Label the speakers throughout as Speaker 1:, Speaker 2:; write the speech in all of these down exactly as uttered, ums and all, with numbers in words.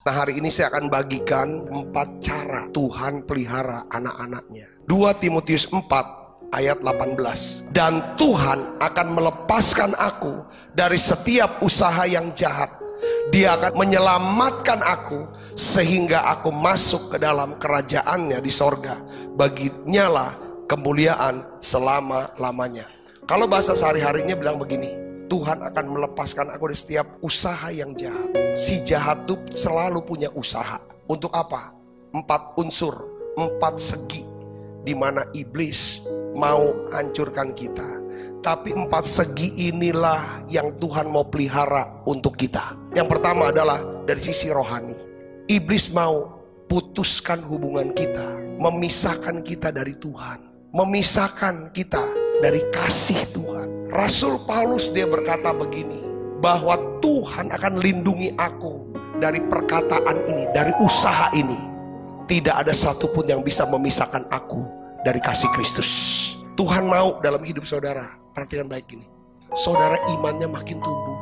Speaker 1: Nah, hari ini saya akan bagikan empat cara Tuhan pelihara anak-anaknya. dua Timotius empat ayat delapan belas. Dan Tuhan akan melepaskan aku dari setiap usaha yang jahat. Dia akan menyelamatkan aku sehingga aku masuk ke dalam kerajaannya di sorga. Baginya lah kemuliaan selama-lamanya. Kalau bahasa sehari-harinya bilang begini, Tuhan akan melepaskan aku dari setiap usaha yang jahat. Si jahat itu selalu punya usaha. Untuk apa? Empat unsur, empat segi di mana iblis mau hancurkan kita. Tapi empat segi inilah yang Tuhan mau pelihara untuk kita. Yang pertama adalah dari sisi rohani. Iblis mau putuskan hubungan kita, memisahkan kita dari Tuhan, memisahkan kita dari kasih Tuhan. Rasul Paulus dia berkata begini, bahwa Tuhan akan lindungi aku dari perkataan ini, dari usaha ini. Tidak ada satupun yang bisa memisahkan aku dari kasih Kristus. Tuhan mau dalam hidup saudara. Perhatikan baik ini, saudara imannya makin tumbuh,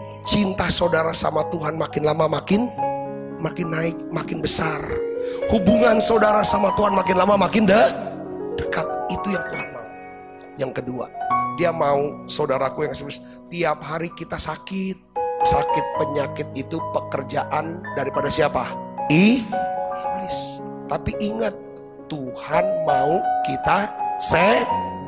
Speaker 1: cinta saudara sama Tuhan makin lama makin makin naik, makin besar. Hubungan saudara sama Tuhan makin lama makin de dekat. Itu yang Tuhan mau. Yang kedua, dia mau saudaraku yang serius, tiap hari kita sakit. Sakit penyakit itu pekerjaan daripada siapa? I, iblis. Tapi ingat, Tuhan mau kita se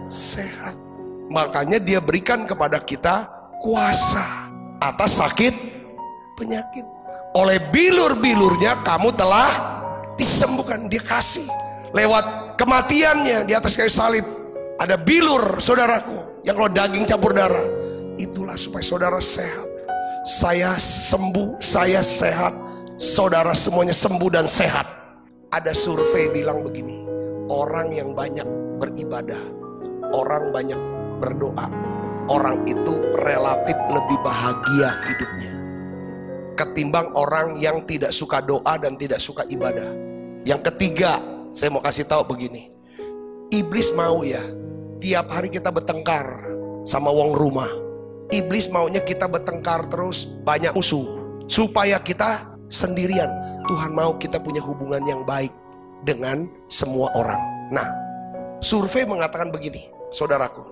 Speaker 1: sehat. Makanya dia berikan kepada kita kuasa atas sakit penyakit. Oleh bilur-bilurnya kamu telah disembuhkan. Dia kasih lewat kematiannya di atas kayu salib. Ada bilur saudaraku, yang kalau daging campur darah. Itulah supaya saudara sehat. Saya sembuh, saya sehat, saudara semuanya sembuh dan sehat. Ada survei bilang begini, orang yang banyak beribadah, orang banyak berdoa, orang itu relatif lebih bahagia hidupnya ketimbang orang yang tidak suka doa dan tidak suka ibadah. Yang ketiga, saya mau kasih tahu begini, iblis mau ya tiap hari kita bertengkar sama wong rumah. Iblis maunya kita bertengkar terus, banyak musuh supaya kita sendirian. Tuhan mau kita punya hubungan yang baik dengan semua orang. Nah, survei mengatakan begini, saudaraku,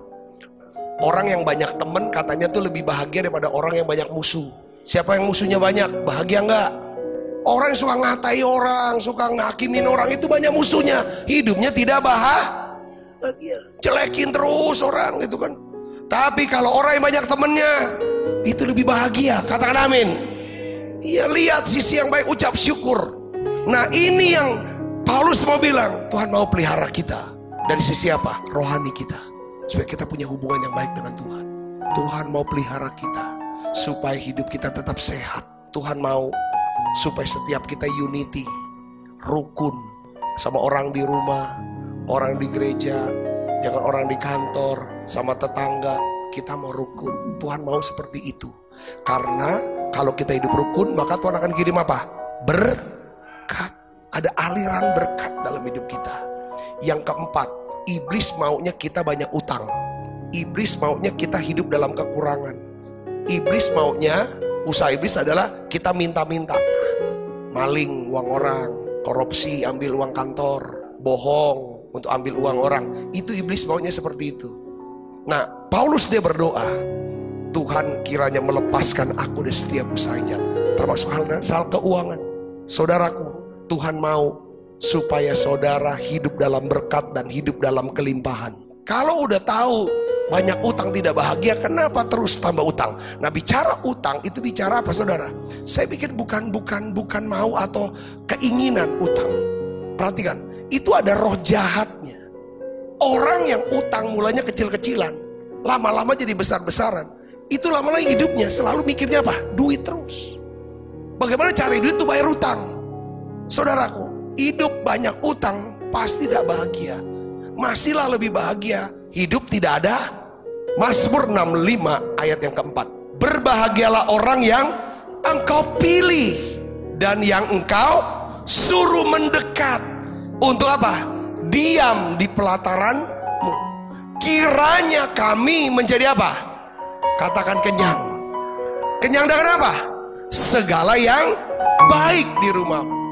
Speaker 1: orang yang banyak teman katanya tuh lebih bahagia daripada orang yang banyak musuh. Siapa yang musuhnya banyak, bahagia enggak? Orang yang suka ngatai orang, suka ngakimin orang, itu banyak musuhnya. Hidupnya tidak bahagia, jelekin terus orang gitu kan. Tapi kalau orang yang banyak temennya, itu lebih bahagia. Katakan amin. Iya, lihat sisi yang baik, ucap syukur. Nah, ini yang Paulus mau bilang, Tuhan mau pelihara kita. Dari sisi apa? Rohani kita, supaya kita punya hubungan yang baik dengan Tuhan. Tuhan mau pelihara kita supaya hidup kita tetap sehat. Tuhan mau supaya setiap kita unity, rukun sama orang di rumah, orang di gereja, dengan orang di kantor, sama tetangga. Kita mau rukun. Tuhan mau seperti itu. Karena kalau kita hidup rukun, maka Tuhan akan kirim apa? Berkat. Ada aliran berkat dalam hidup kita. Yang keempat, iblis maunya kita banyak utang. Iblis maunya kita hidup dalam kekurangan. Iblis maunya, usaha iblis adalah kita minta-minta. Maling uang orang, korupsi, ambil uang kantor, bohong untuk ambil uang orang. Itu iblis maunya seperti itu. Nah, Paulus dia berdoa, Tuhan kiranya melepaskan aku dari setiap usaha jahat, termasuk hal, hal keuangan. Saudaraku, Tuhan mau supaya saudara hidup dalam berkat dan hidup dalam kelimpahan. Kalau udah tahu banyak utang tidak bahagia, kenapa terus tambah utang? Nah, bicara utang itu bicara apa saudara? Saya pikir bukan bukan bukan mau atau keinginan utang. Perhatikan, itu ada roh jahatnya. Orang yang utang mulanya kecil-kecilan, lama-lama jadi besar-besaran. Itu lama-lama hidupnya selalu mikirnya apa? Duit terus. Bagaimana cari duit itu bayar utang? Saudaraku, hidup banyak utang pasti tidak bahagia. Masihlah lebih bahagia hidup tidak ada. Mazmur enam puluh lima ayat yang keempat. Berbahagialah orang yang engkau pilih dan yang engkau suruh mendekat. Untuk apa? Diam di pelataranmu. Kiranya kami menjadi apa? Katakan kenyang. Kenyang dengan apa? segala yang baik di rumahmu.